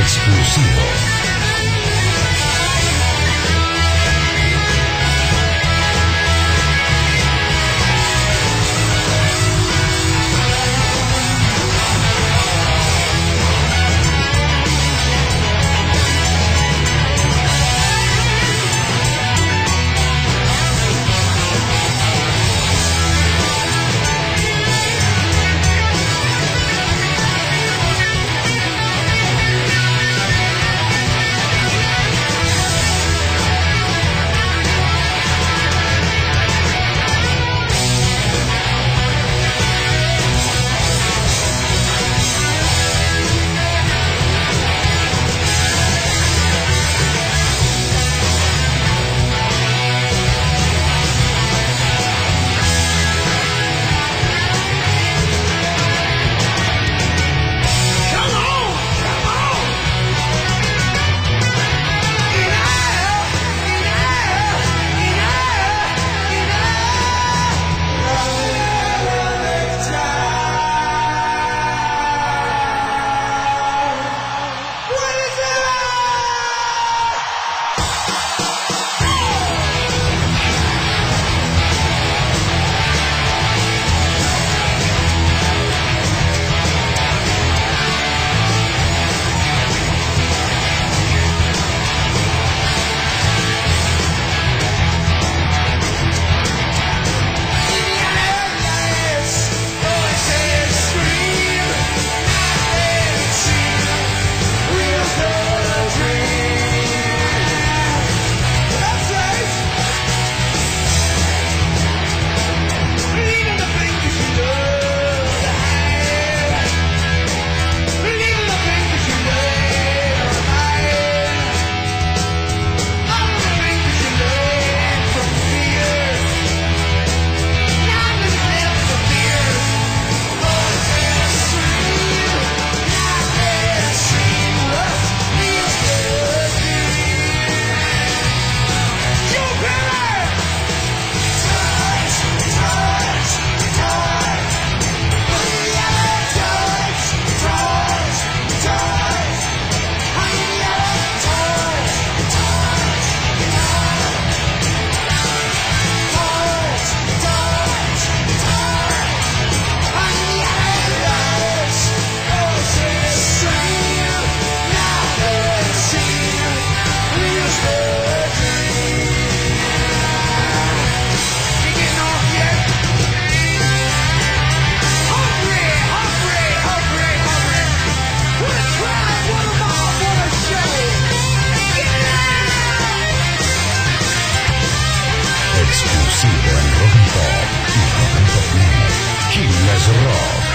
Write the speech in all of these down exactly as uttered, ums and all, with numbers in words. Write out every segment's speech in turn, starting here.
Exclusivo. Exclusivo en Rock and Pop y Rock and Pop Net. Killers Rock.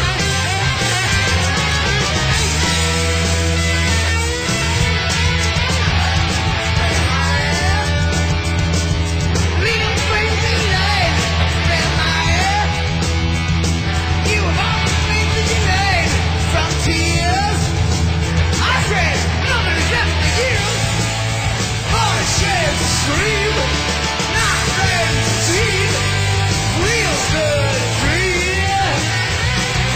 Scream, not then see, real good dream.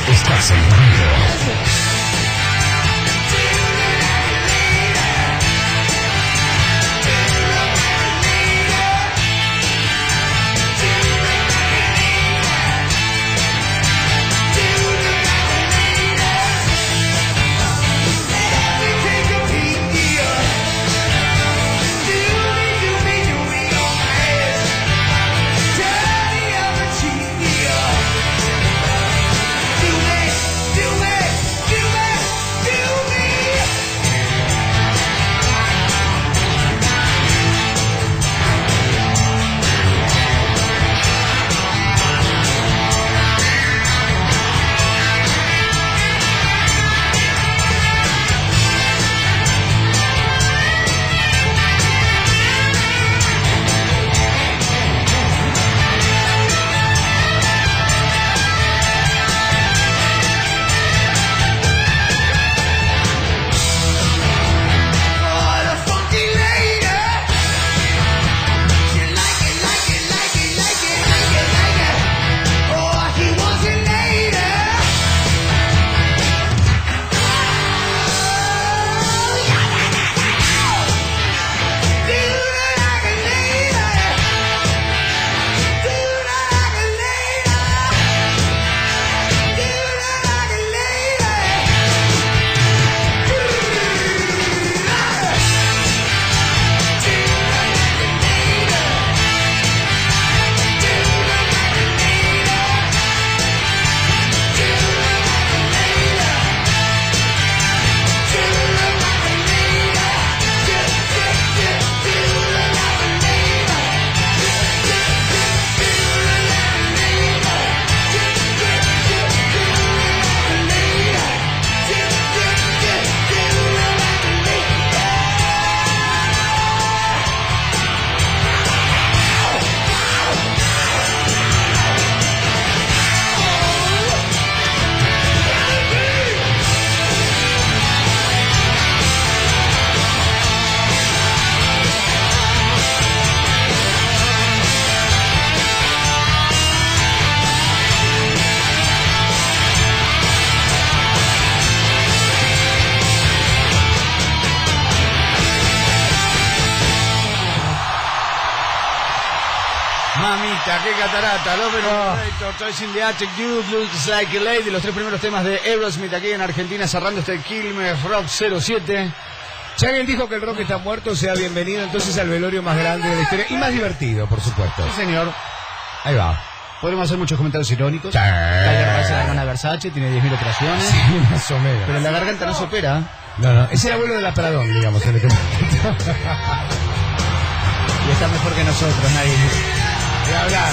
Estás en Rock. Mamita, qué catarata, Love Operator, Toys in the Attic, You Looks Like a Lady, los tres primeros temas de Aerosmith aquí en Argentina, cerrando este Quilmes Rock cero siete. Chagall dijo que el rock está muerto, sea bienvenido entonces al velorio más grande de la historia y más divertido, por supuesto. Sí, señor. Ahí va. Podemos hacer muchos comentarios irónicos. Sí. Tyler parece la hermana Versace, tiene diez mil operaciones. Sí, más o menos. Pero la garganta no se opera. No, no, es el abuelo de la Pradón, digamos, en este momento. Y está mejor que nosotros, nadie. De hablar.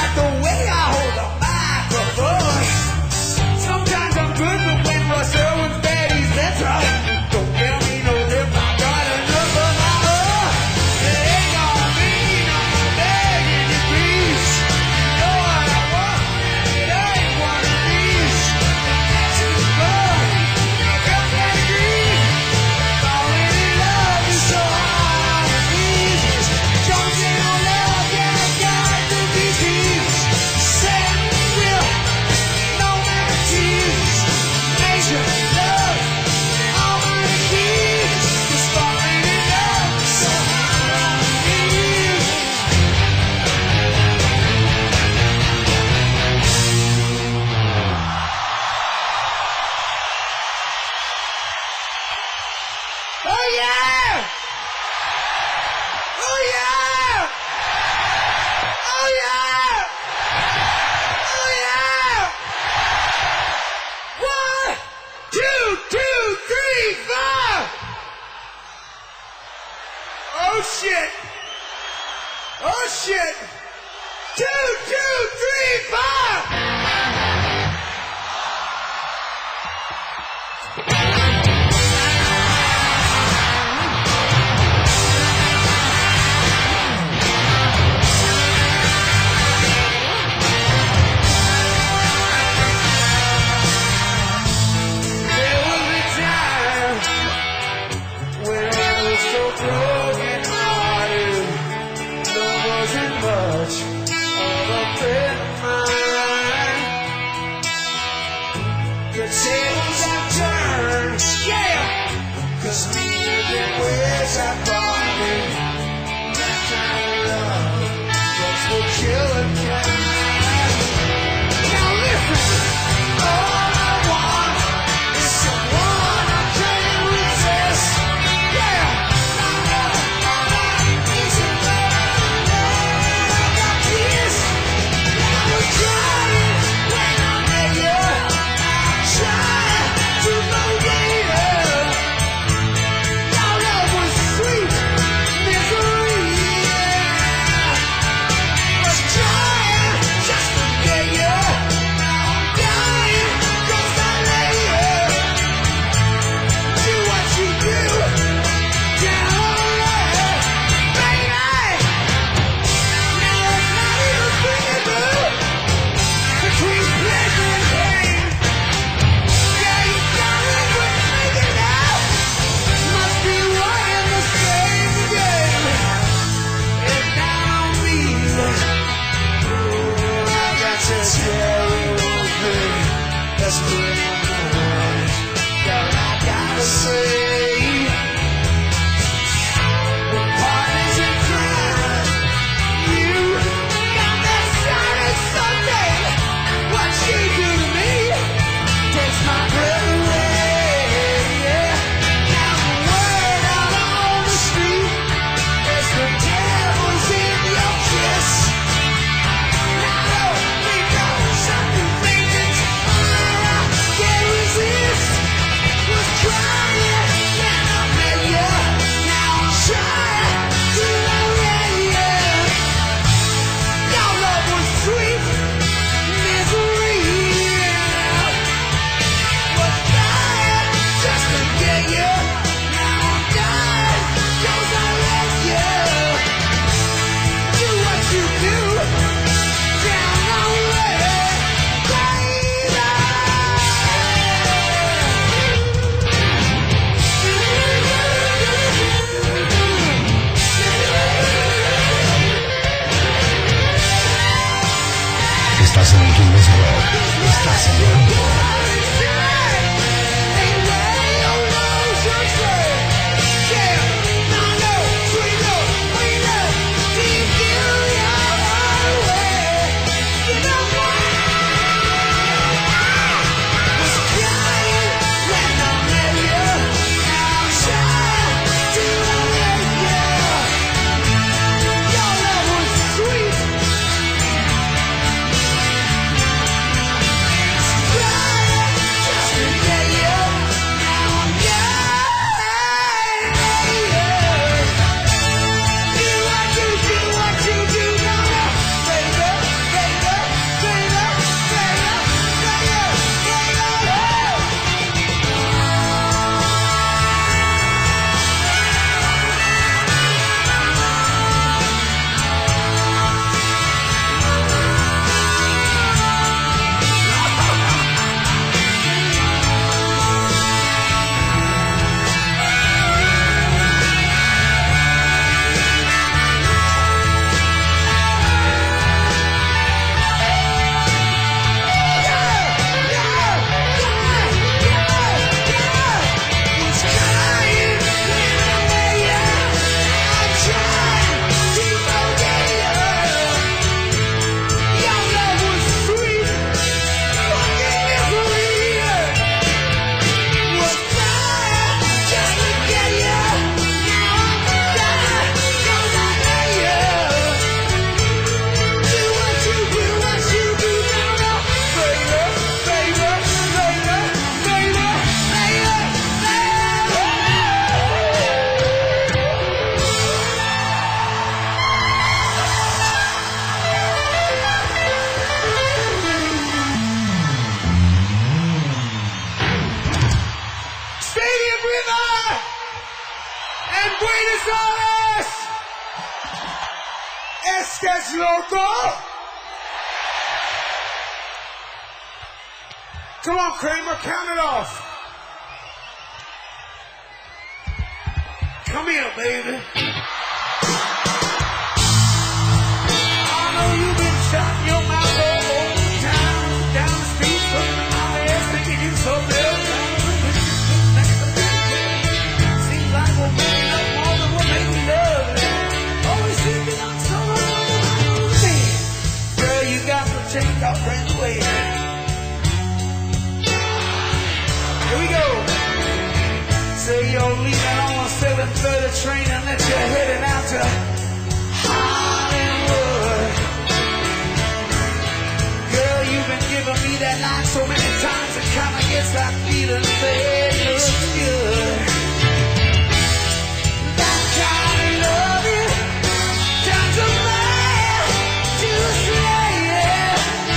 like the way I hold the microphone. Sometimes I'm good, but when Russ Irwin's bad, he's that's right. Don't tell me no if I got enough of my own. It ain't gonna mean I'm begging you, please. You know what I want, it ain't one of these. To the blood, up that green. Falling in love is so hard on the knees. Jonesing on love, yeah, got to be peace. Set will, no matter tears. Measure love, all my keys. Just falling in love is so hard on the knees. Oh yeah! Oh yeah! Oh yeah! Oh yeah! One, two, two, three, four! Oh shit! Oh shit! Two, two, three, four! There was a time when I was so broken hearted. There wasn't much of a friend of mine. The tables have turned, yeah, 'cause we lived in ways I parted. That kind of love was the killing kind. Now listen, all I want is someone I can resist. Yeah, I know all I need is love. I got this. I was trying when I met you. I'm trying to forget you. Your love was sweet misery. Was trying just to get you. Now I'm dying 'cause I let you do what you do. Down on love, baby. Now it's not even breathable between pleasure and pain. Yeah, you got it with me now. Must be one and the same again. It's down on me. Oh, I got to tell you one thing that's been on my mind. That I gotta say. The partners in crime. You got that shining Sunday. What she do to me takes my breath away. Yeah. Now the word out on the street is the devil's in your kiss. Now don't we know something vengeance? I can't resist. Was trying when I met you. Now I'm trying to forget you. Your love was sweet misery. Was trying just to get you. Now I'm dying 'cause I let you do what you do. Down on love, Estás en el Quilmes Rock. Estás en el Rock. Sweet. señores, este es loco. Come on, Kramer, count it off. Come here, baby. I know you've been shutting your mouth all over the town, down the street, putting my ass, thinking you so real. Seems like we're making up more than we're making love. Always seem to knock someone over me. Girl, you got to take our friends away. Here we go. Say you're leaving on a seven thirty train and that you're heading out to Hollywood. Girl, you've been giving me that line so many times it kinda gets that feeling that it looks good. That kind of loving turns a man to a slave.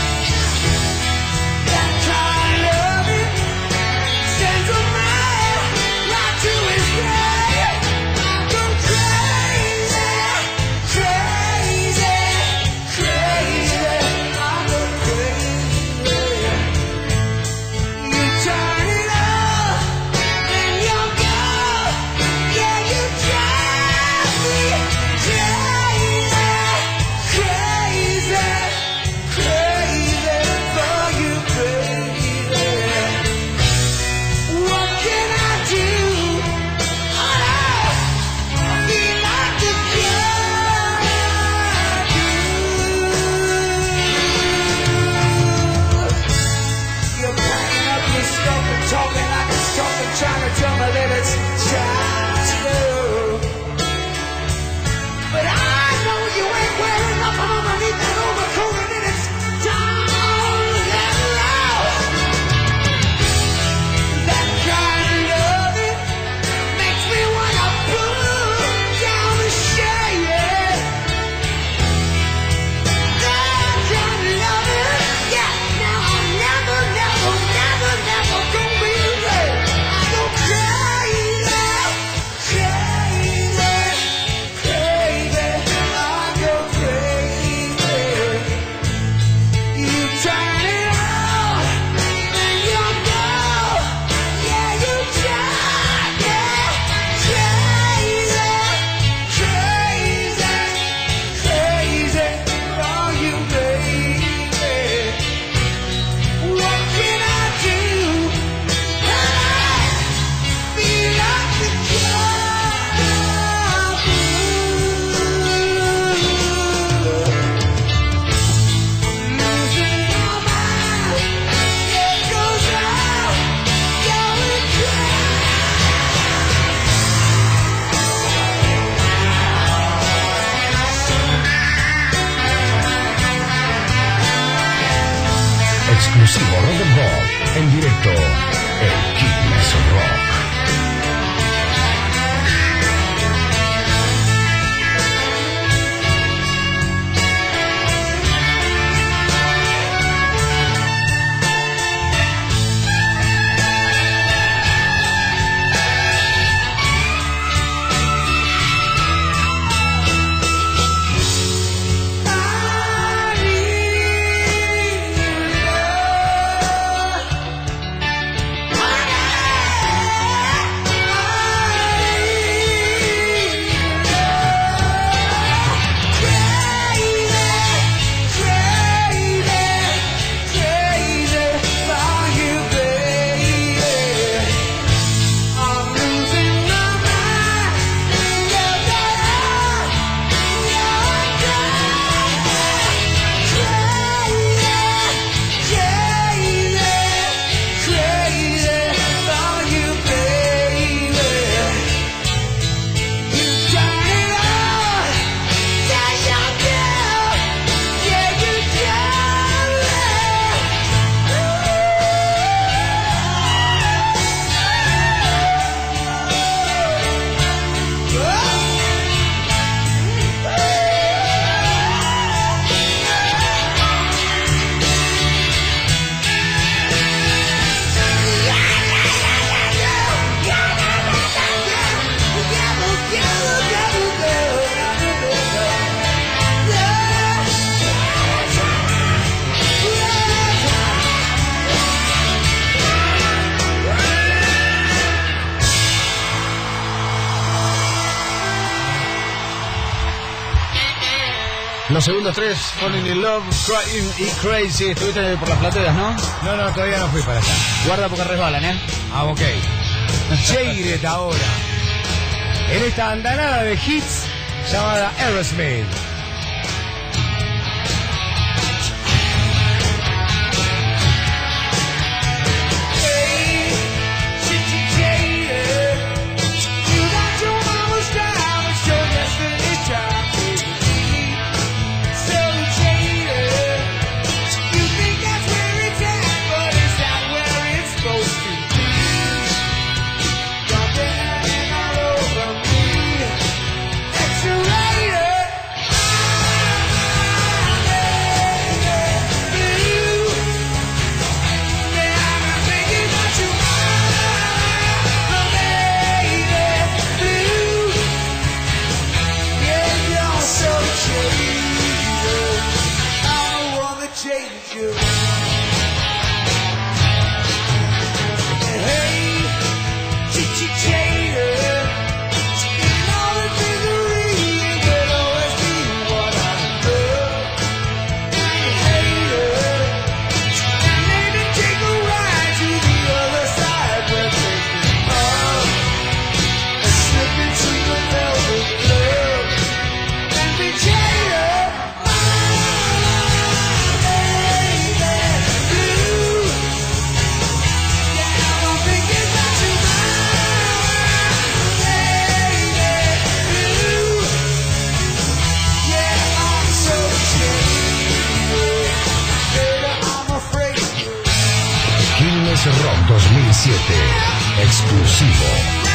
That kind of loving sends a man right to his grave. Go crazy, crazy, crazy. I go crazy. You turn it up and you go. Yeah, you drive me crazy, crazy, crazy for you, baby. What can I do? Oh, I feel like the You're banging up your stuff and talking like a skunk and trying to tell me that it's time to go. But I know you ain't wearing nothing underneath that overcoat and then it's time to let it out. That kind of loving makes me wanna put down the shade. That kind of loving, yeah. Now I'm never, never, never, never gonna be late. I go crazy, crazy, crazy. I go crazy. You turn it on and you go. Yeah, you drive me crazy, crazy, crazy for you, baby. What can I do? I feel like the losing my mind. It goes out, going Exclusivo Rock and Roll. En directo, el Quilmes Rock. I need love. Los segundos tres, Falling in Love, Crying y Crazy. Estuviste por las plateas, ¿no? No, no, todavía no fui para allá. Guarda porque resbalan, ¿eh? Ah, ok. Jaded ahora. En esta andanada de hits llamada Aerosmith. Rock dos mil siete, exclusivo.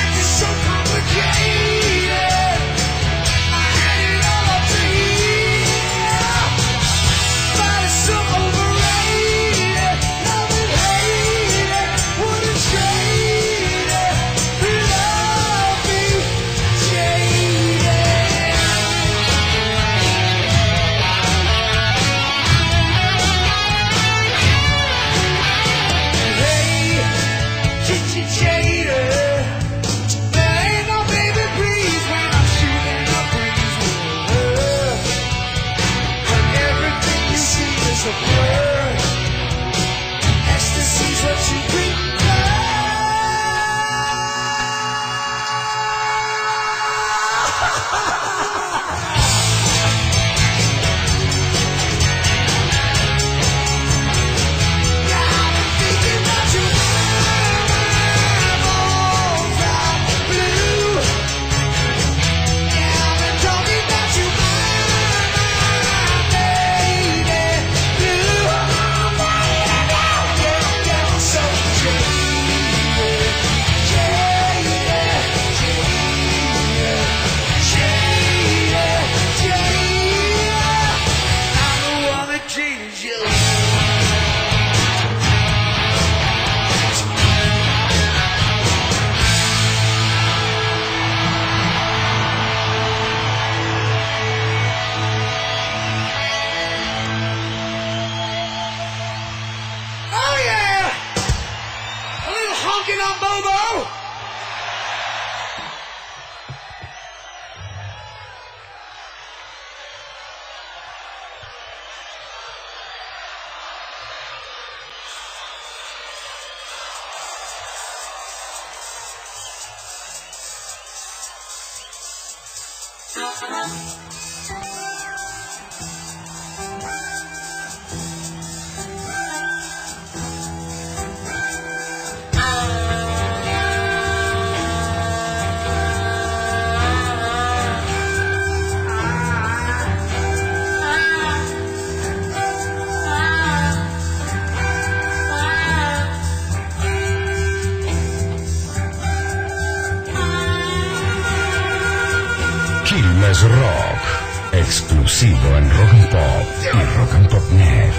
Quilmes Rock, exclusivo en Rock and Pop y Rock and Pop Net.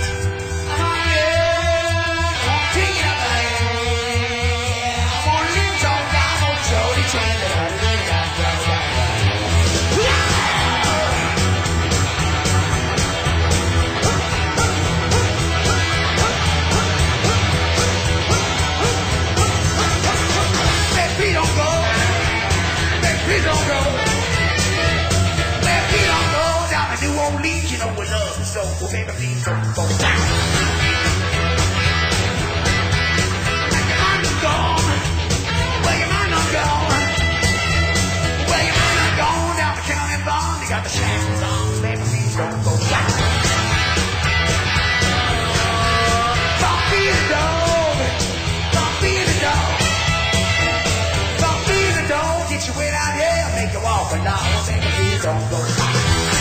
You know baby, please don't go down. Like your mind is gone. Well, your mind is gone. Well, your mind is gone down the county bond. You got the shackles on, baby, please don't go down. Don't be the dog. Don't be the dog. Don't be the dog. Get you way down here, make you walk along, baby, please don't go down.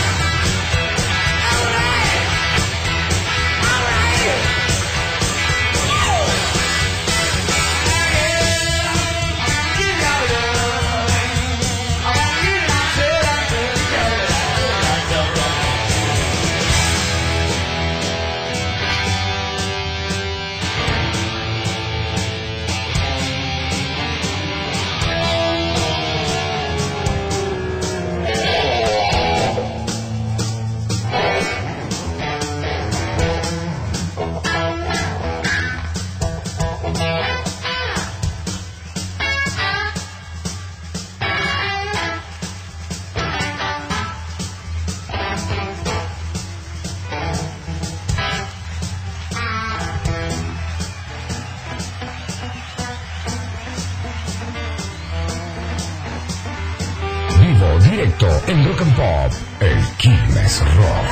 Directo en Rock and Pop, el Quilmes Rock.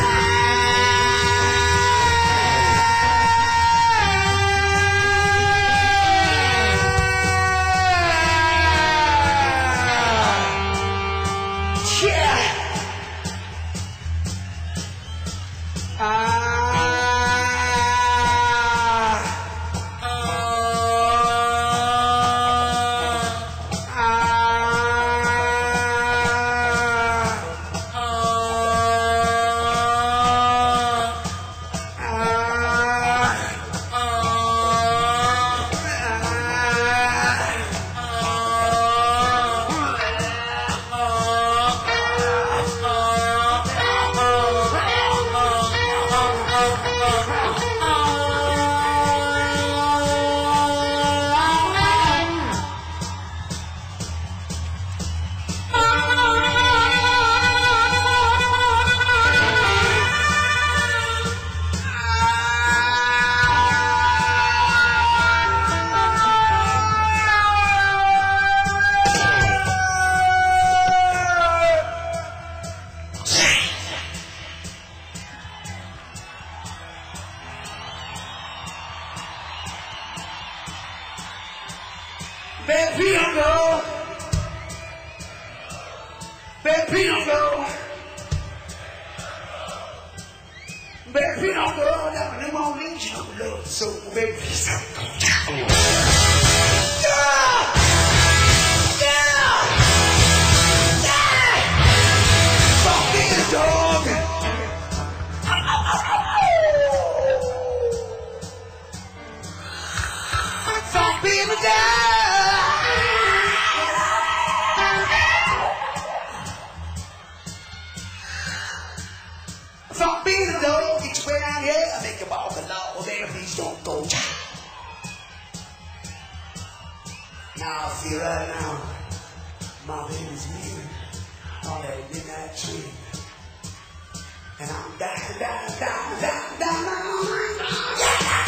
Baby, I'm go. Baby, I'm go. Baby, I'm go. Down in my range, I'm love. So, baby, please don't go down. Yeah! Yeah! Yeah! Don't be a dog. Don't be a dog. Don't be the dog, get your way down here, I make you walk along, baby, please don't go down. Now I feel right now, my baby's leaving on that midnight train. And I'm down, down, down, down, down, down. Yeah!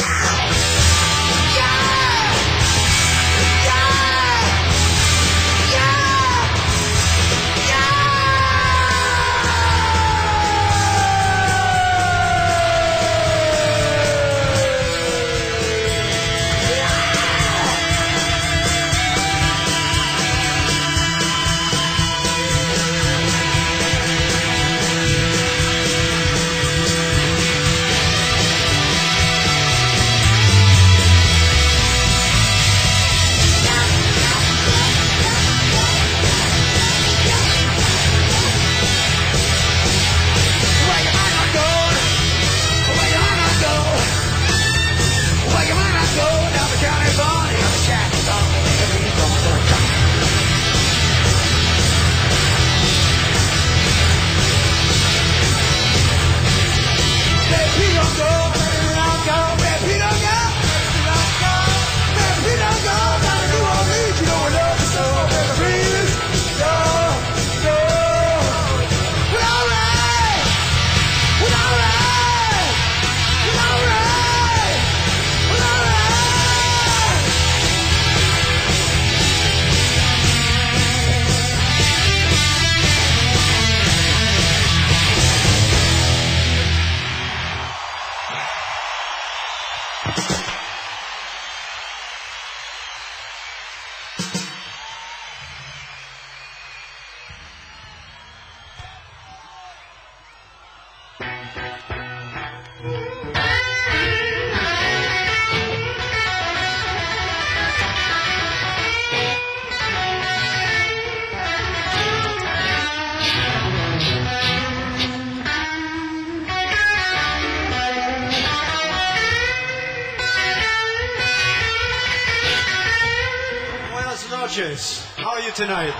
How are you tonight?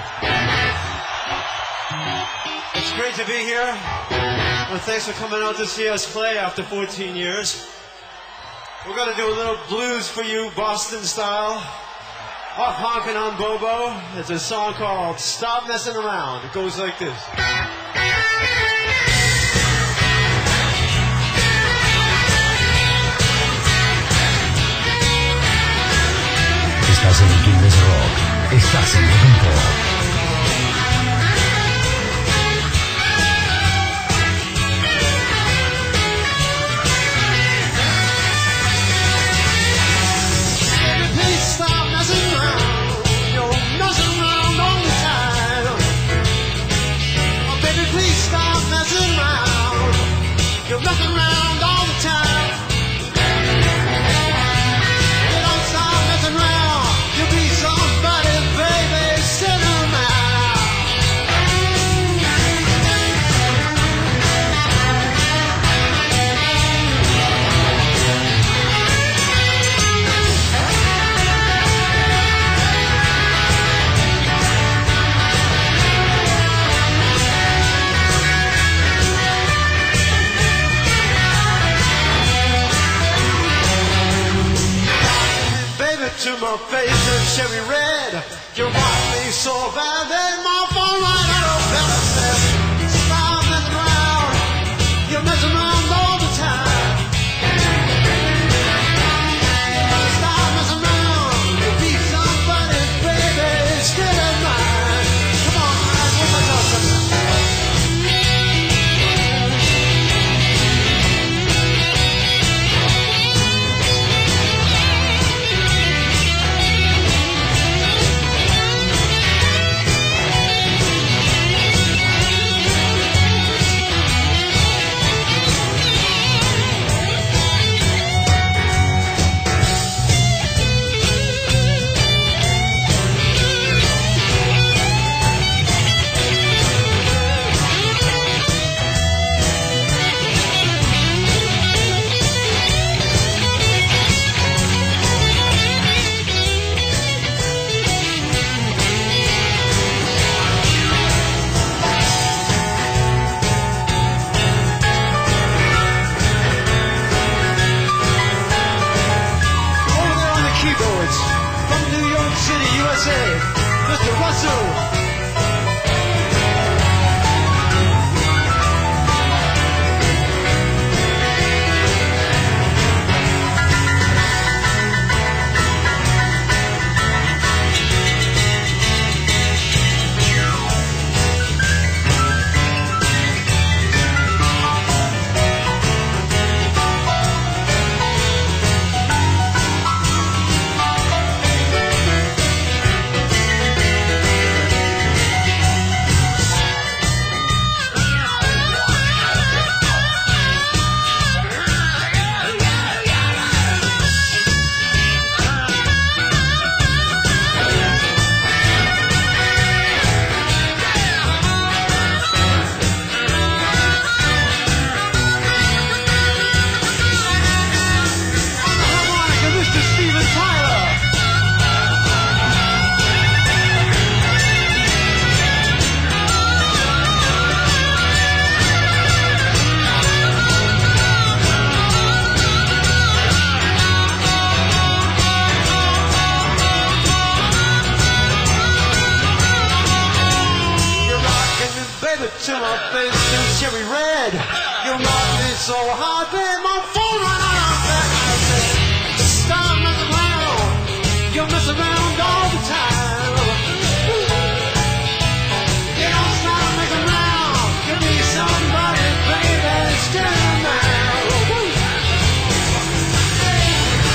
It's great to be here. And thanks for coming out to see us play after fourteen years. We're going to do a little blues for you, Boston style. Off honking on Bobo. It's a song called Stop Messing Around. It goes like this. Estás en Quilmes Rock. Estás en Rock and Pop. To my face and cherry red. You want me so bad that my phone right out of bed. Stop messing around. You're messing around all the time. Stop messing around. You'll be somebody's baby. Still in mine. Come on, man. What's my talking? Mister Russell. To my face and cherry red. You knock me so hard that my phone ran out of bed. Stop messing around. You mess around all the time. You don't stop messing around. You need somebody, baby, still now.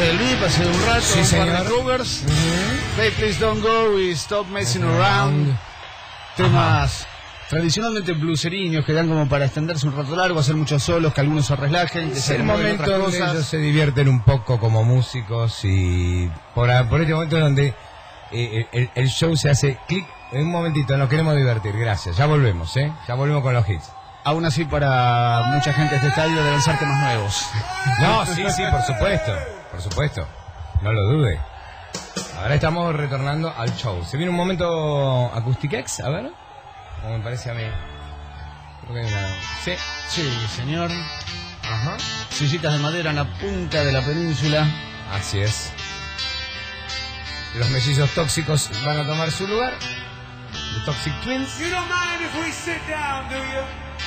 del V I P hace un rato. Sí, un señor. par de covers. Uh-huh. Play Please Don't Go y Stop Messing Around. Temas tradicionalmente blueseriños que dan como para extenderse un rato largo, hacer muchos solos, que algunos se relajen, que Es se el acomoden momento otras donde cosas. ellos se divierten un poco como músicos y por, por este momento donde eh, el, el show se hace clic. En un momentito, nos queremos divertir, gracias. Ya volvemos, ¿eh? Ya volvemos con los hits. Aún así, para mucha gente de este estadio deben ser temas nuevos. No, sí, sí, por supuesto. Por supuesto. No lo dude. Ahora estamos retornando al show. ¿Se viene un momento Acousticex? A ver. Como me parece a mí. Creo que hay una... Sí. Sí, señor. Ajá. Sillitas de madera en la punta de la península. Así es. Los mellizos tóxicos van a tomar su lugar. The Toxic Twins. You don't mind if we sit down, do you?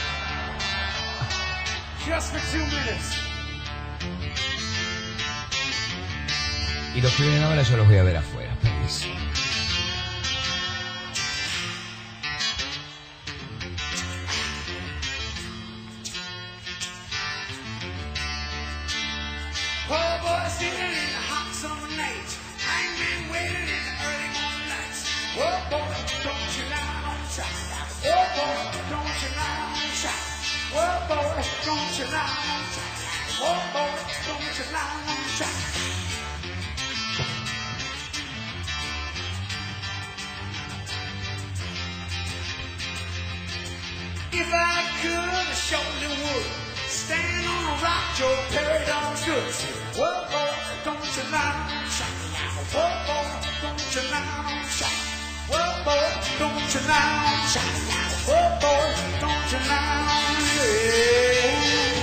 Just for two minutes. Y los que vienen ahora yo los voy a ver afuera. Permiso. Oh, boy, sitting in the hot summer night. Hangman waiting in the early morning lights. Oh, boy, don't you lie on the track. Oh, boy, don't you lie on the track. Oh, boy, don't you lie on the track. Oh, boy, don't you lie on the track. If I could, I surely would stand on a rock, Joe Perry done good. Whoa, boy, don't you lie on the track. Whoa, boy, don't you lie on the track. Whoa, boy, don't you lie on the track. Whoa, boy, don't you lie on the track.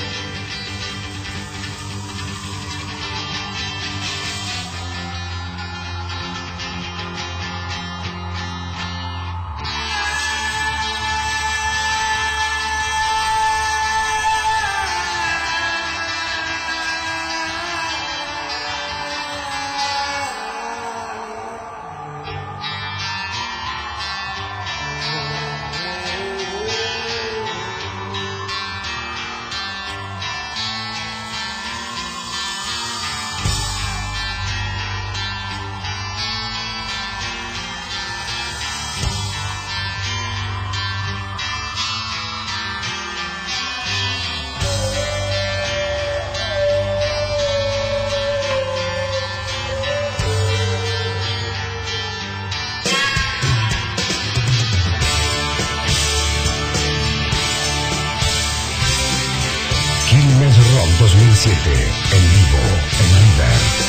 Quilmes Rock dos mil siete, en vivo, en River.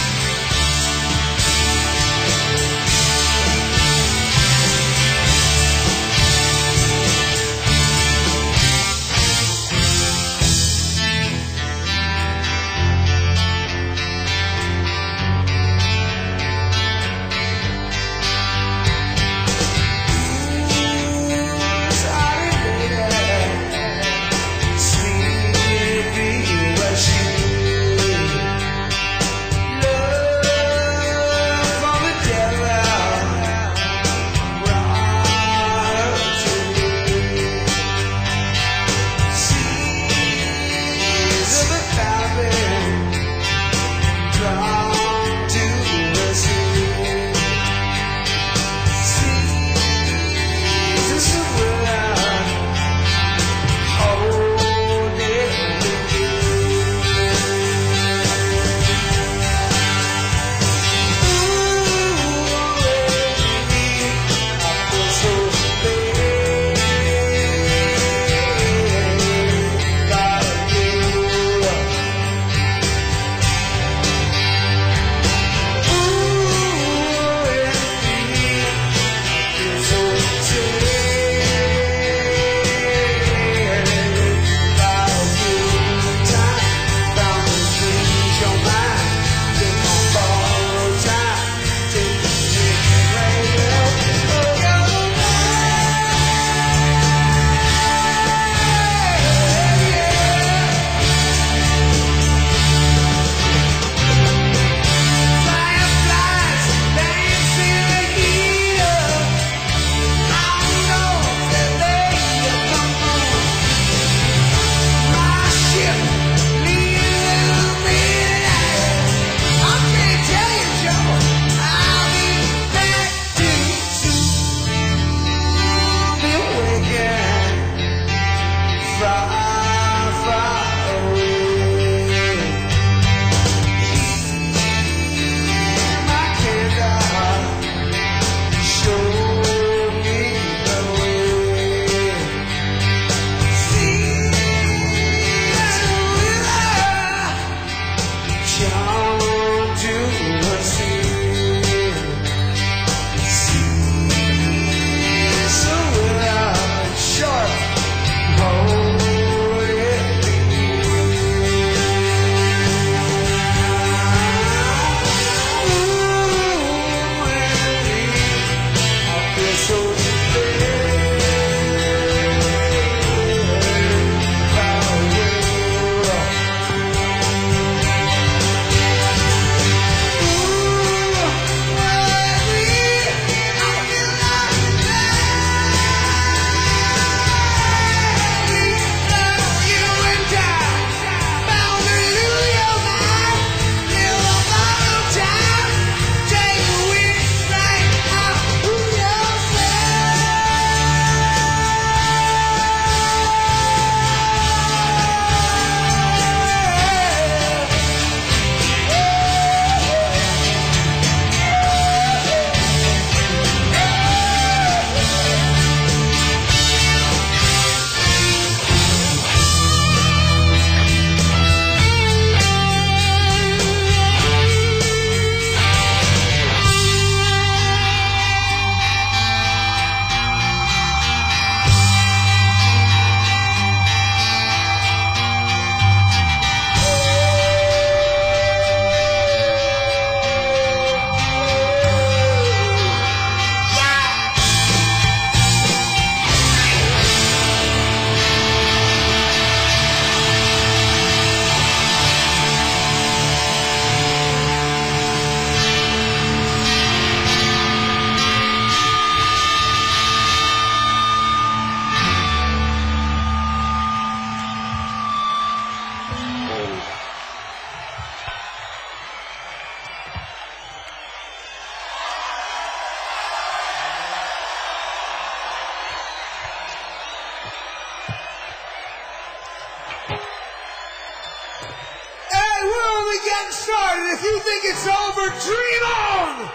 Sweet baby, was you gotten started. If you think it's over, dream on!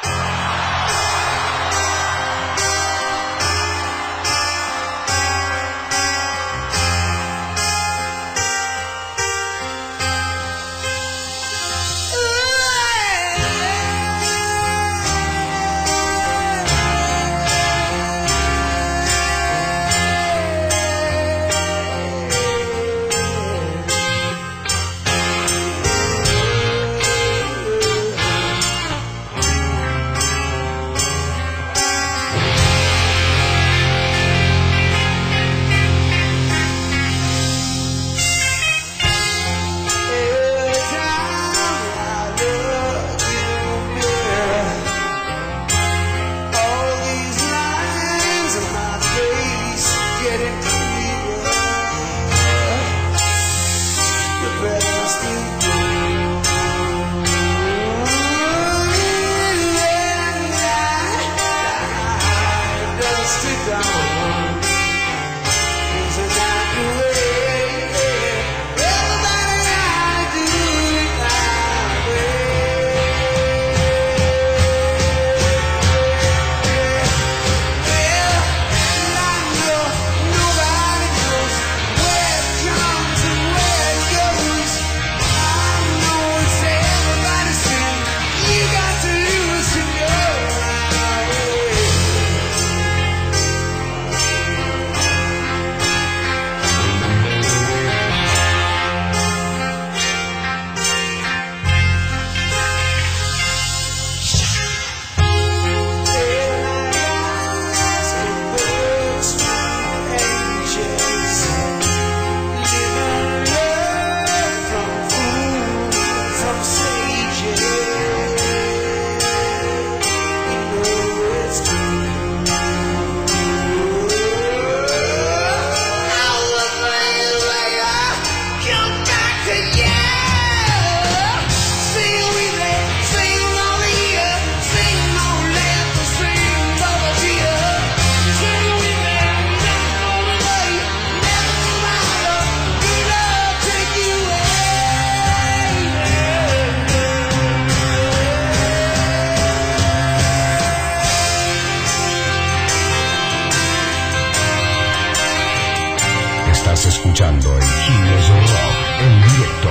Estás escuchando el Giles Rock en directo.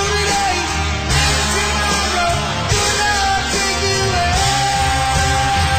Tomorrow, good love take you away.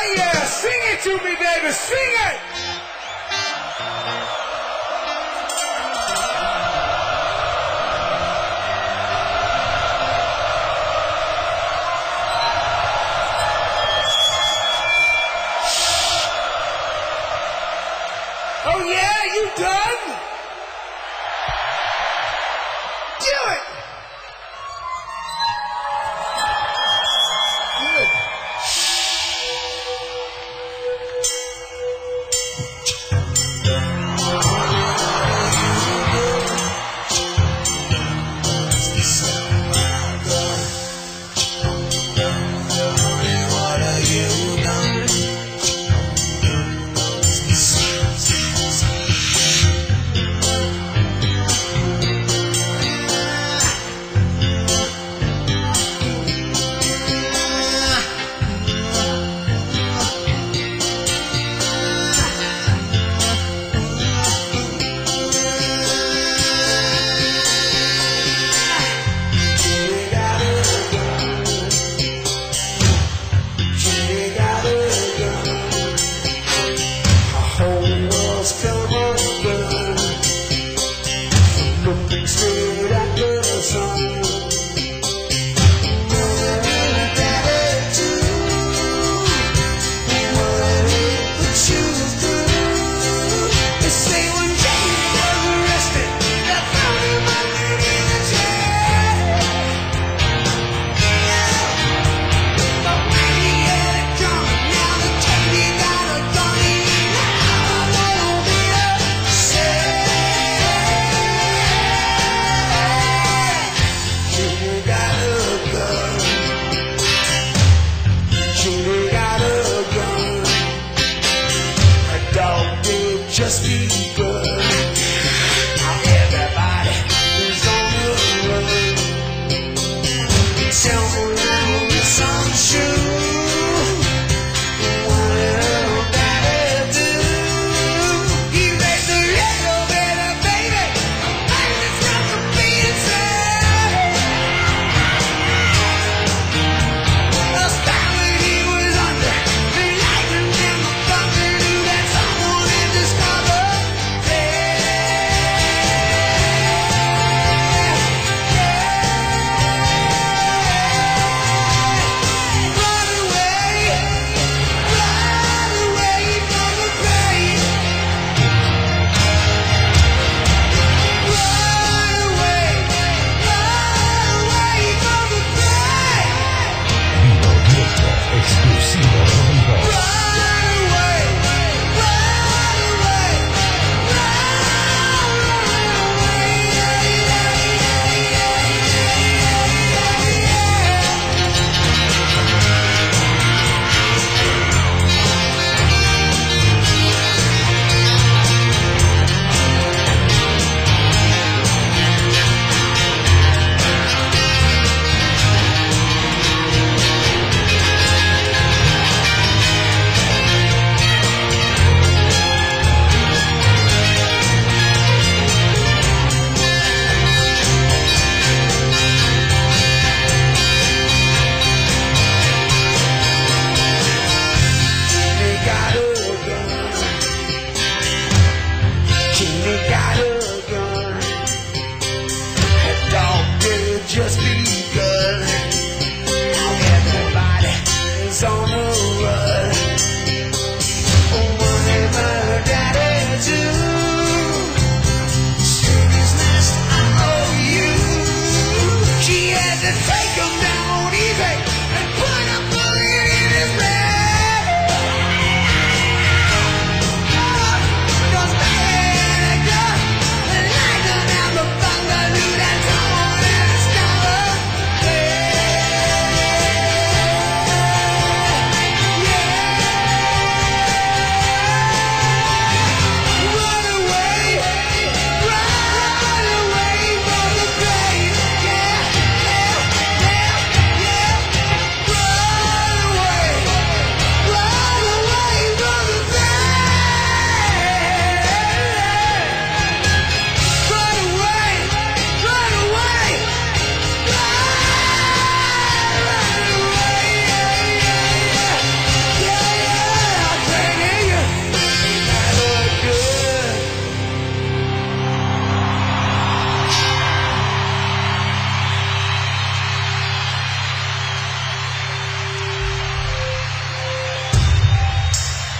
Oh yeah, sing it to me, baby, sing it! Oh yeah, you done? Do it! Good. What have you done? Just be good. Now everybody is on the run. Tell me now the sun's true. What everybody do? You make the little better, baby. I just got to be inside. The spell that he was under, the lightning and the thunder knew that someone in this color.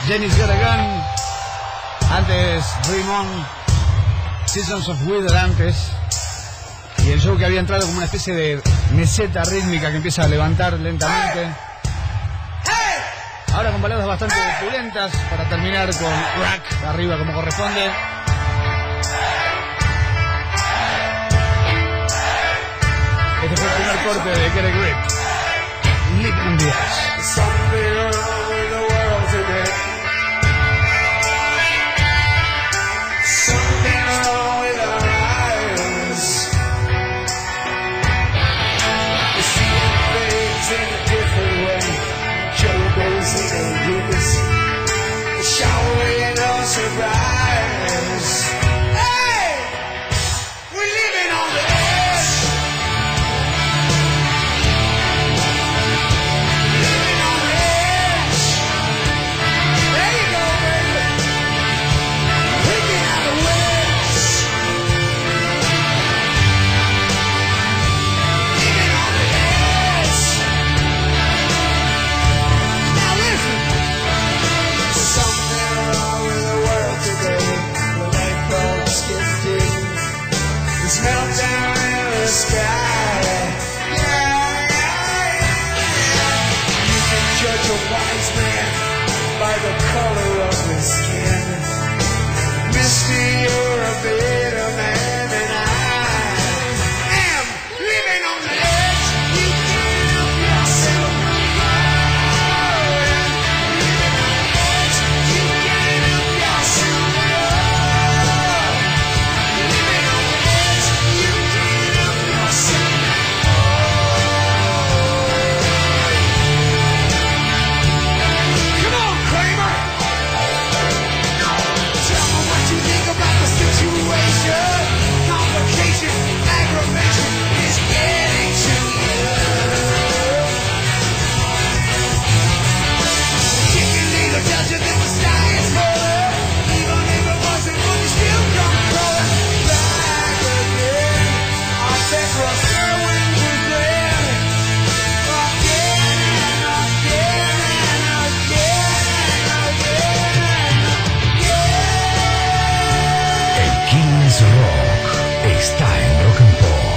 Jenny's Got a Gun. Antes Dream On, Seasons of Wither antes. Y el show que había entrado como una especie de meseta rítmica que empieza a levantar lentamente. Ahora con baladas bastante opulentas para terminar con Rack arriba como corresponde. Este fue el primer corte de Get a Grip. Live on the Edge. Something wrong with the world today. Something wrong with our eyes. We see things in a different way. Troubles in the years. Showering our surprise. Hey! We're living on the edge. Living on the edge. There you go, baby. Picking out the wedge. Living on the edge. Now listen. Something wrong with the world today. The light bulbs get dim. There's meltdown in the sky. Yeah, yeah, yeah. You can judge a wise man by the color of his skin. Mister, you're a better man than I am. Living on the edge. You can't help yourself. Living on the edge. You can't help yourself. Living on the edge. You can't help yourself. Come on, Kramer. Tell me what you think about the situation. Complication, aggravation is getting to you. You can either judge it in the sky is falling. Even if it wasn't, would you still come crawling back again? I bet Russell Wind was there. Again and again and again and again. El Quilmes Rock está en Rock and Pop.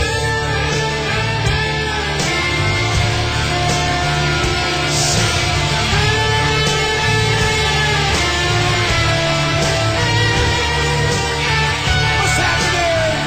What's happening?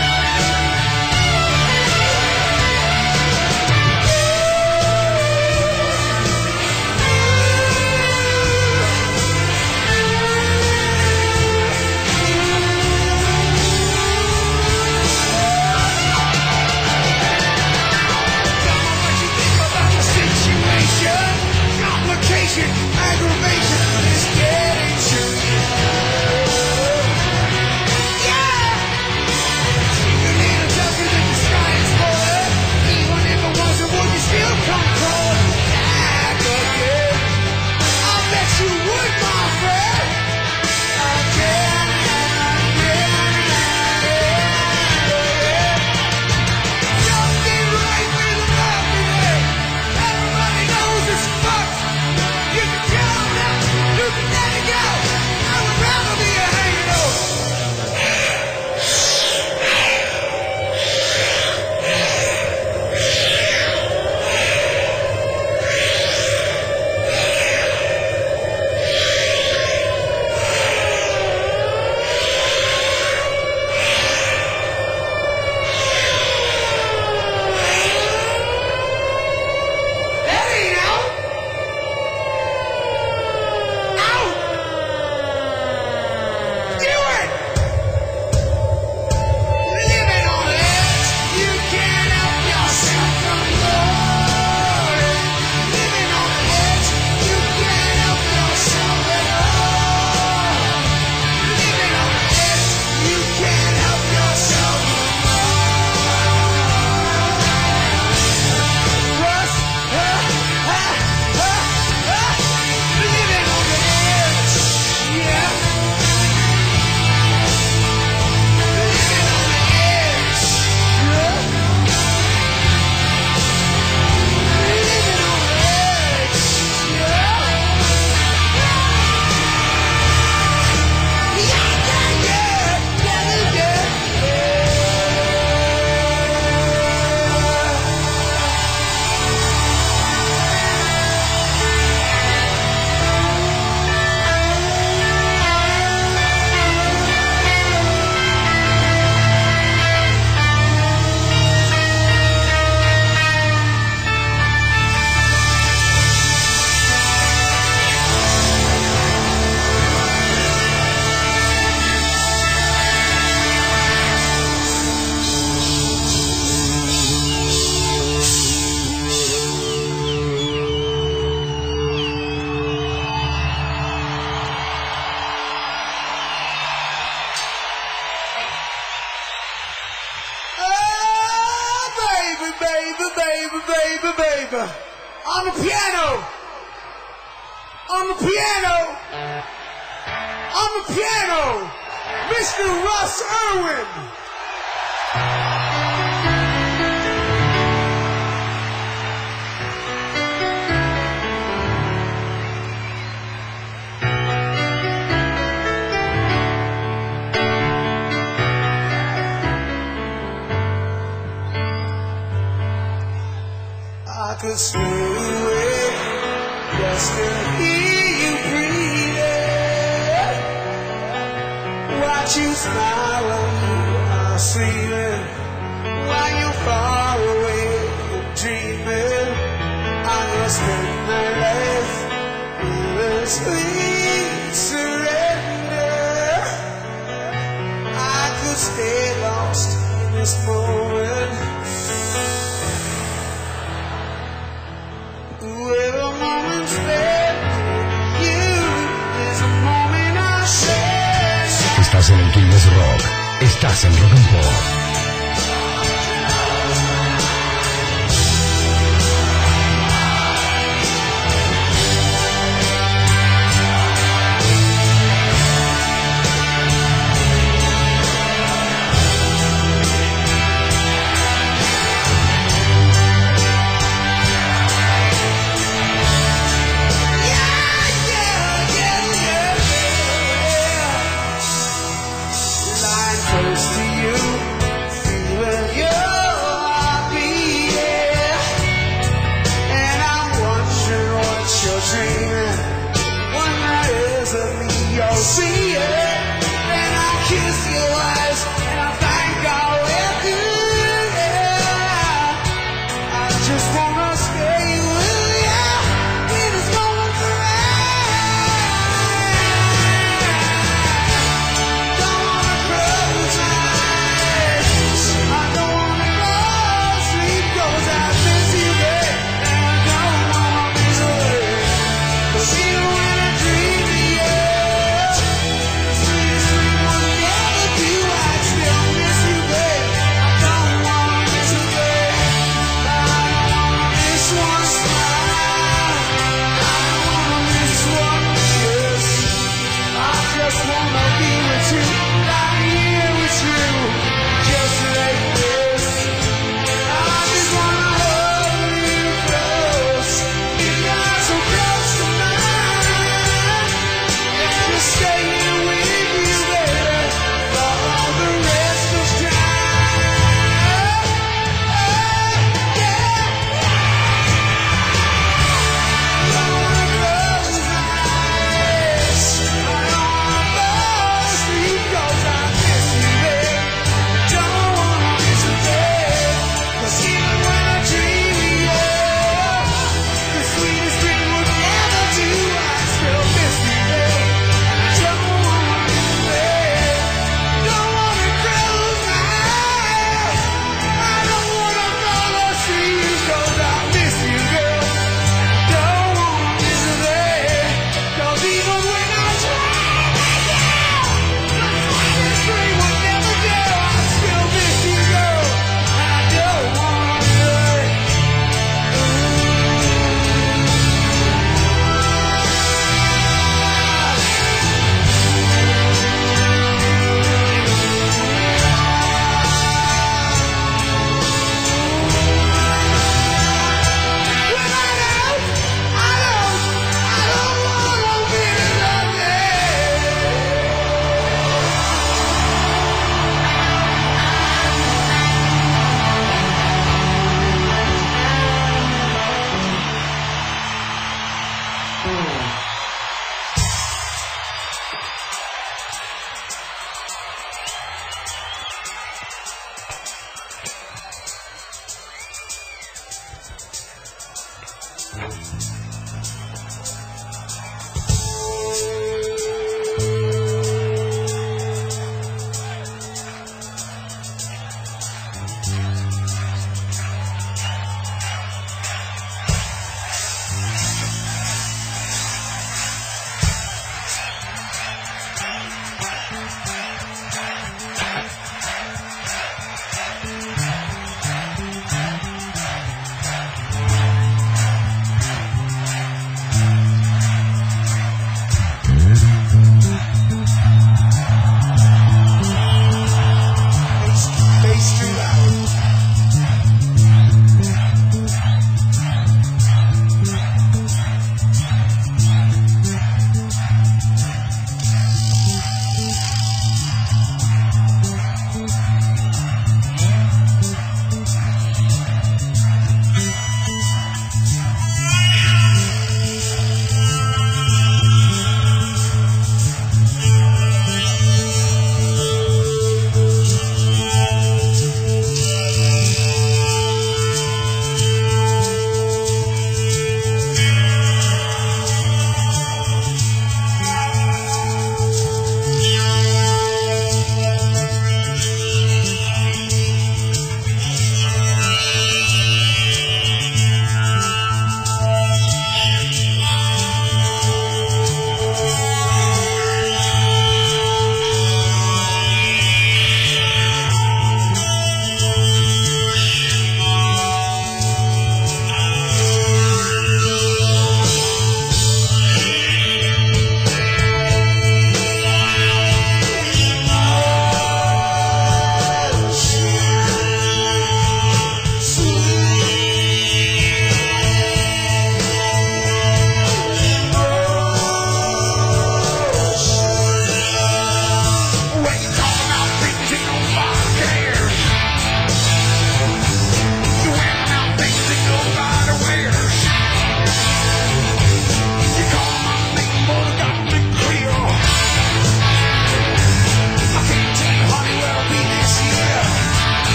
Tell me what you think about the situation. Complication, aggravation is getting to you. Yeah! You can hear the justice in the sky is falling. Even if it wasn't, would you still come crawling back again? I bet you would, my friend. Again and again and again. Something right with the love today. Everybody knows it's fucked. You can tell them On the piano, on the piano, Mister Russ Irwin. I could stay away just to hear you breathing, watch you smile when you are sleeping, while you're far away and dreaming. I will spend my life with a sweet surrender. I could stay lost in this moment. Whoever moment's spent with you is a moment I share. Estás en el Quilmes Rock. Estás en Rock and Pop. Lying close to you,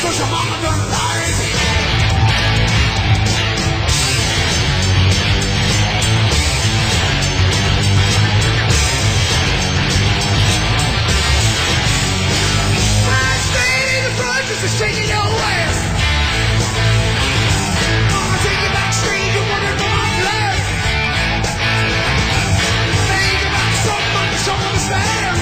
'cause your mama done lied. Just shaking your ass. Gonna take you backstage, you're running for my blood. Think about something I don't understand.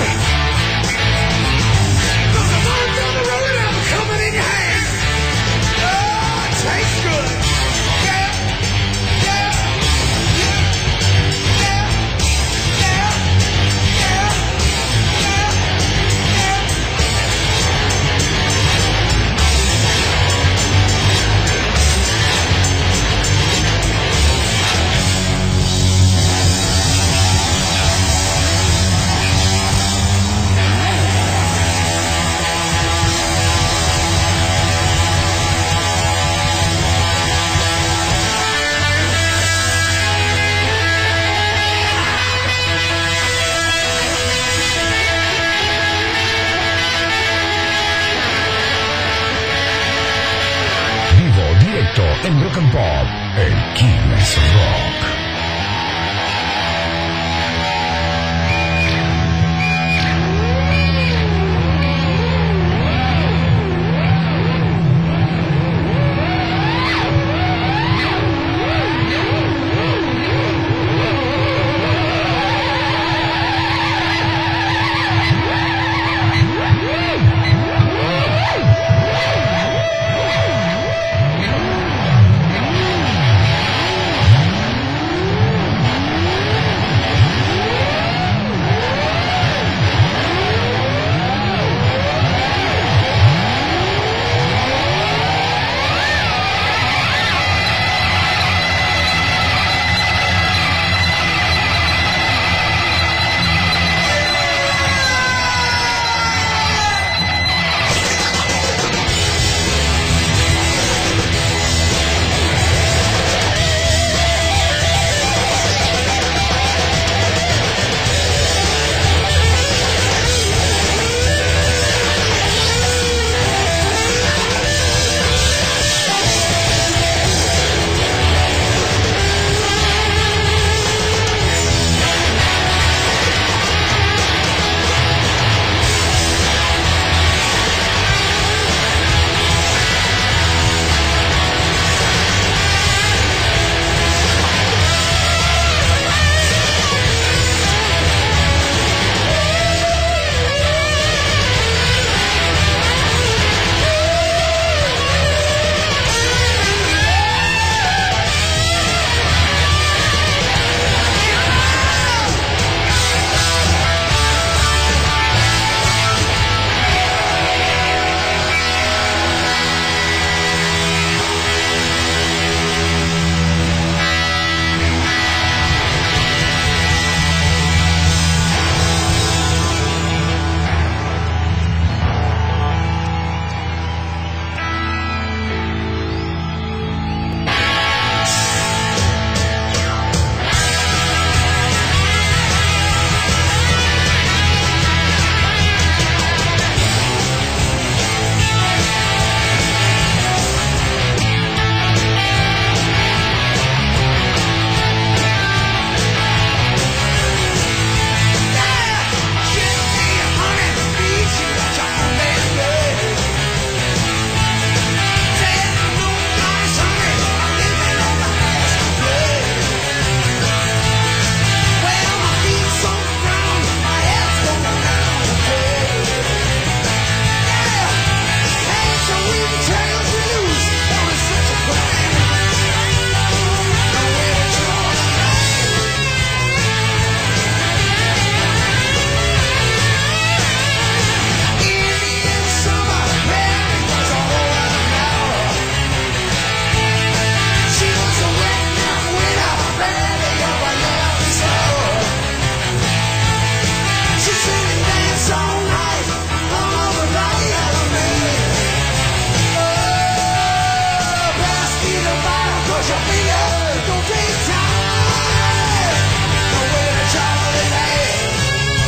Cause I'm on down the road and I'm coming in your hand. Oh, it tastes good. Yeah, yeah, yeah, yeah, yeah, yeah, yeah, yeah. En Rock and Pop, el Killers Rock.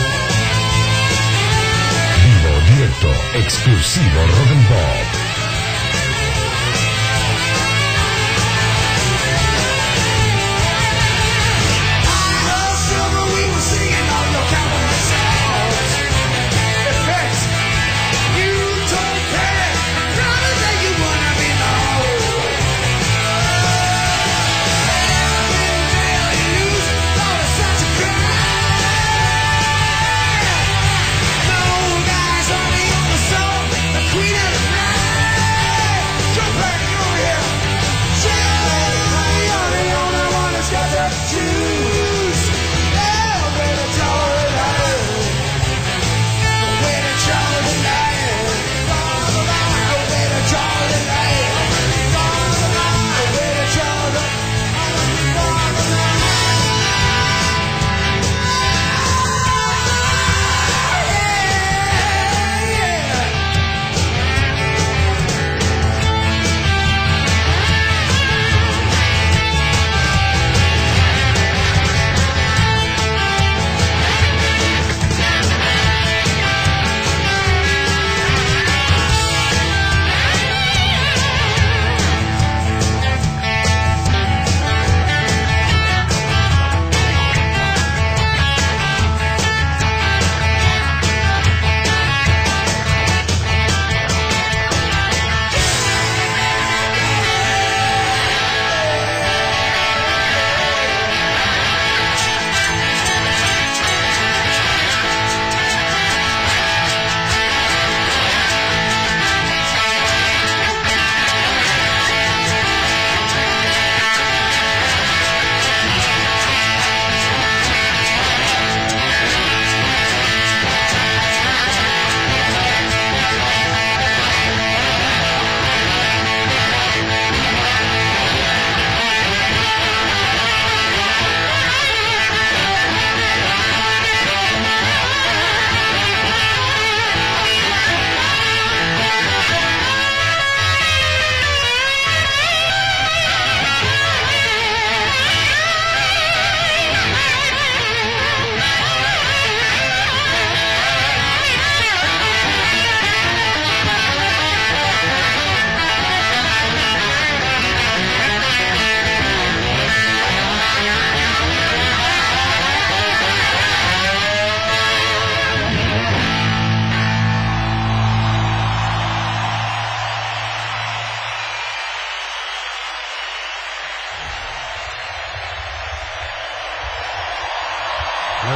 Exclusivo Rock and Pop.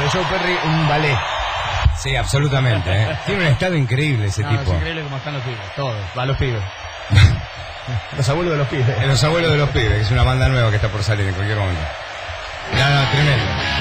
de Joe Perry un ballet. Sí, absolutamente. ¿eh? Tiene un estado increíble ese No, tipo. es increíble cómo están los pibes, todos, va los pibes. Los abuelos de los pibes. En Los Abuelos de los Pibes, que es una banda nueva que está por salir en cualquier momento. No, no, tremendo.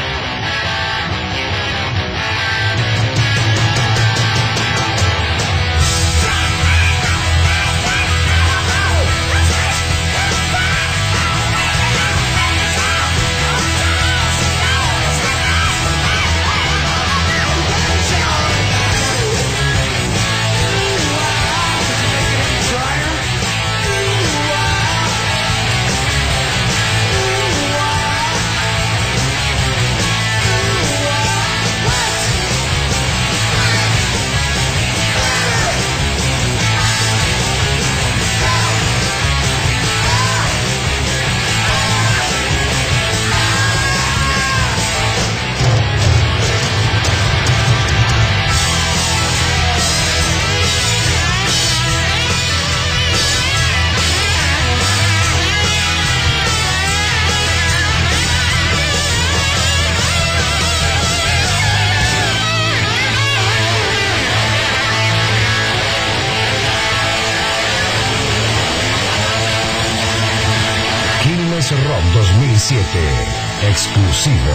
Rock dos mil siete, exclusivo.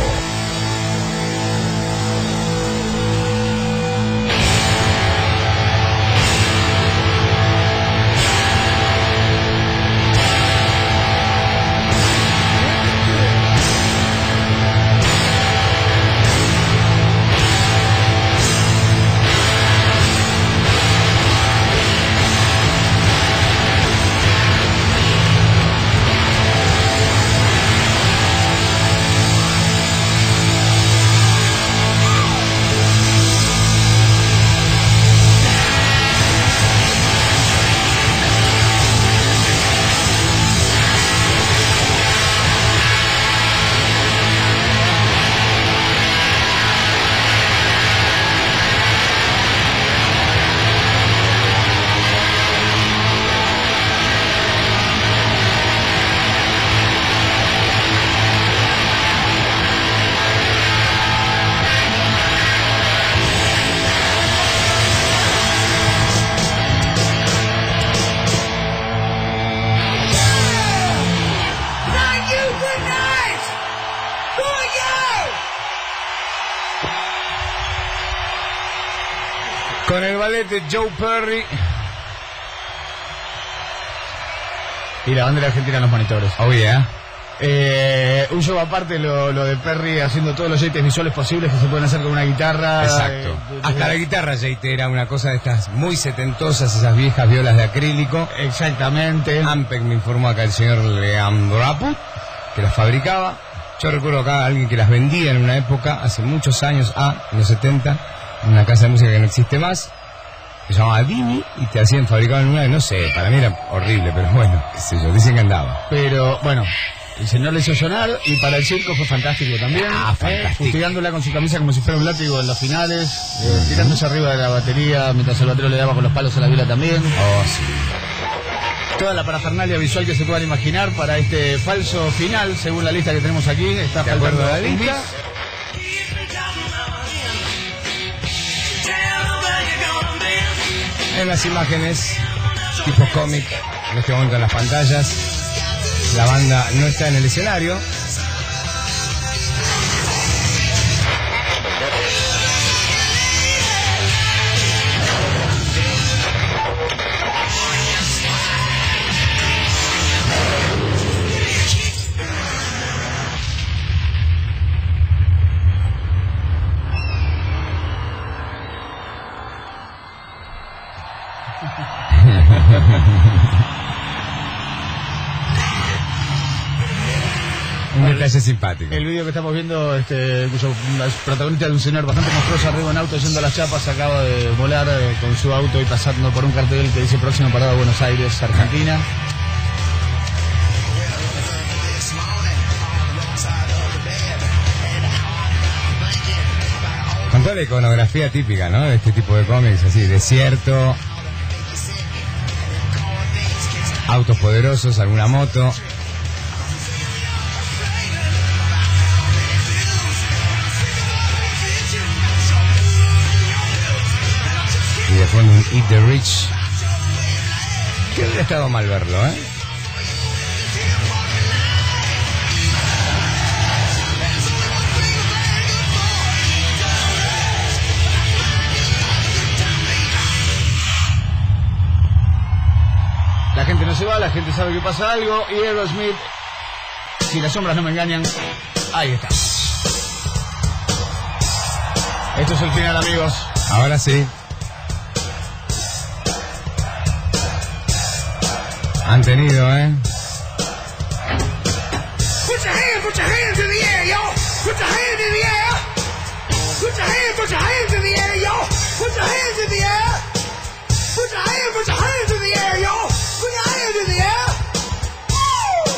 Con el ballet de Joe Perry. Y la bandera argentina en los monitores. Oh yeah. Eh, un show aparte lo, lo de Perry haciendo todos los jeites visuales posibles que se pueden hacer con una guitarra. Exacto. Eh, Hasta la guitarra Jate era una cosa de estas muy setentosas, esas viejas violas de acrílico. Exactamente. Ampeg me informó acá el señor Leandro Apu, que las fabricaba. Yo recuerdo acá a alguien que las vendía en una época, hace muchos años, ah, en los setenta, en una casa de música que no existe más, que se llamaba Dini, y te hacían fabricar en una, no sé, para mí era horrible, pero bueno, qué sé yo, dicen que andaba. Pero, bueno, el señor le hizo sonar y para el circo fue fantástico también. Ah, fantástico. Eh, fustigándola con su camisa como si fuera un látigo en los finales, eh, tirándose arriba de la batería mientras el batero le daba con los palos a la viola también. Oh, sí. Toda la parafernalia visual que se puedan imaginar para este falso final, según la lista que tenemos aquí. Está ¿De acuerdo faltando a la un lista? bis. En las imágenes, tipo cómic, en este momento en las pantallas, la banda no está en el escenario. Un detalle simpático. El vídeo que estamos viendo, este, cuyo protagonista es un señor bastante monstruoso arriba en auto yendo a las chapas, acaba de volar eh, con su auto y pasando por un cartel que dice próxima parada Buenos Aires, Argentina. Con toda la iconografía típica, ¿no? De este tipo de cómics, así, desierto, autos poderosos, alguna moto. Y de fondo un Eat the Rich. Que hubiera estado mal verlo, ¿eh? La gente no se va, la gente sabe que pasa algo. Y Aerosmith, si las sombras no me engañan, ahí está. Esto es el final, amigos. Ahora sí. Han tenido, ¿eh? Put your hands, put your hands in the air, y'all. Put your hands in the air. Put your hands, put your hands in the air, y'all. Put your hands in the air. Put your hands, put your hands in the air, y'all. Put your hands in the air. Woo!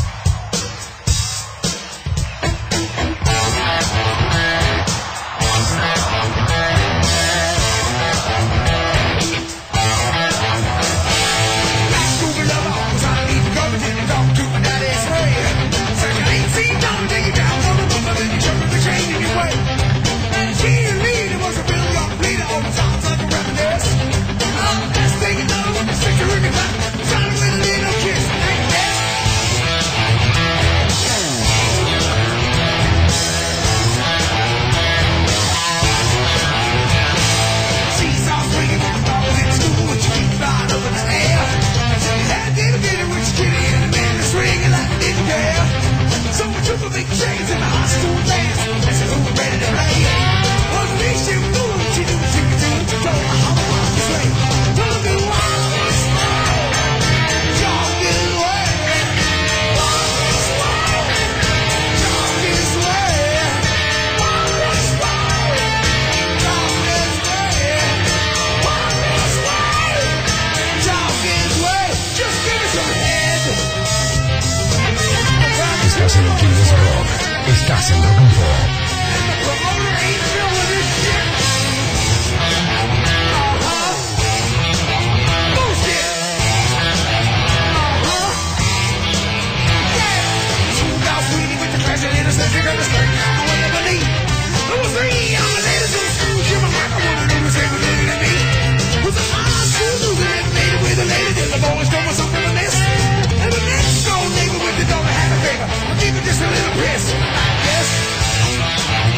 Estás en Kings Rock. Estás en Rock and Pop. Just a little piss, I guess.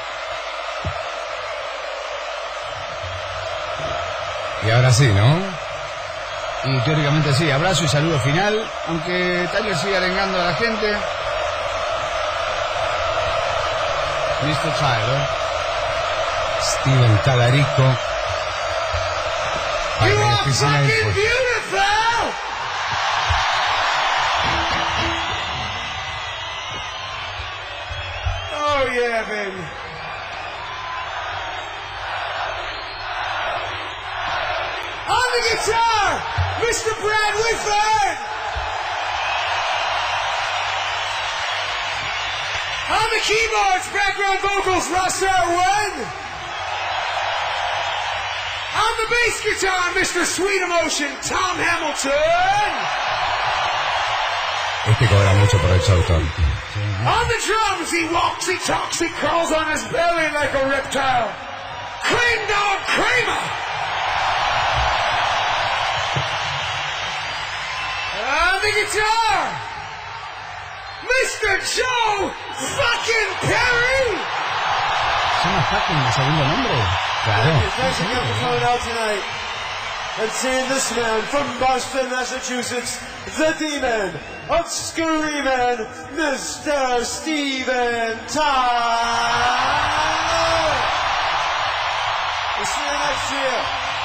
Y ahora sí, ¿no? Y teóricamente sí, abrazo y saludo final, aunque Tyler sigue arengando a la gente. mister Tyler. Steven Talarico. You Ay, are oficina de fucking info- beautiful! Oh yeah, baby. On the guitar, Mister Brad Whitford. On the keyboards, background vocals, Ross One. On the bass guitar, Mister Sweet Emotion, Tom Hamilton. Este cobra mucho por el show, Tom. On the drums, he walks, he talks, he crawls on his belly like a reptile. Cream Dog Kramer. On the guitar, Mister Joe fucking Perry. ¿Se llama fucking el segundo nombre? Claro. Thanks again for coming out tonight and seeing this man from Boston, Massachusetts, the demon of Screamin', Mister Steven Tyler. We'll see you next year.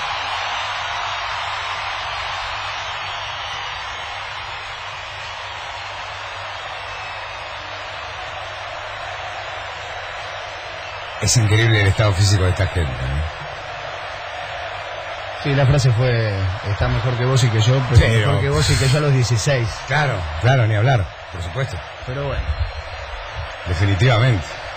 Es increíble el estado físico de esta gente, ¿no? Sí, la frase fue, está mejor que vos y que yo, pero Sí, mejor no. que vos y que yo a los dieciséis. Claro, claro, ni hablar, por supuesto. Pero bueno. Definitivamente.